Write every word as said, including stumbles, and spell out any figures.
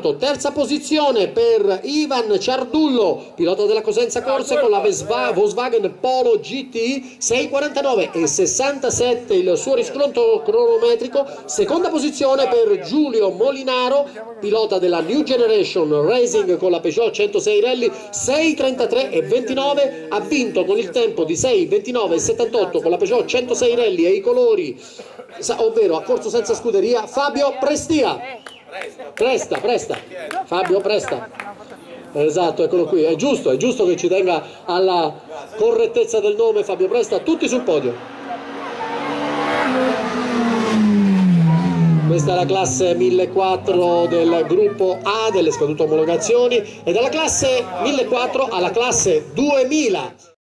confermato. Terza posizione per Ivan Ciardullo, pilota della Cosenza Corse con la Volkswagen Polo G T, sei quarantanove e sessantasette il suo riscontro cronometrico. Seconda posizione per Giulio Molinaro, pilota della New Generation Racing con la Peugeot centosei Rally, sei trentatré e ventinove, ha vinto con il tempo di sei ventinove e settantotto con la Peugeot centosei Rally e i colori, ovvero ha corso senza scuderia, Fabio Prestia. Presta, presta, Fabio Presta. Esatto, eccolo qui, è giusto, è giusto che ci tenga alla correttezza del nome Fabio Presta, tutti sul podio. Questa è la classe millequattrocento del gruppo A delle scadute omologazioni e dalla classe millequattrocento alla classe duemila.